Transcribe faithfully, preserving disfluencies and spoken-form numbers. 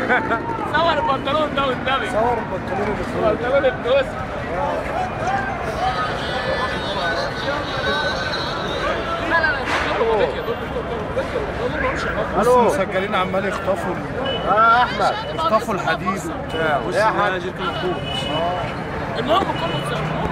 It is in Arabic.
صور البنطلون ده والنبي. صور البنطلون اللي فوق. البنطلون الدوس. لا لا لا بص مسجلين عمال يخطفوا اه احمد يخطفوا الحديد وبتاع. بص يا حاج المهم كله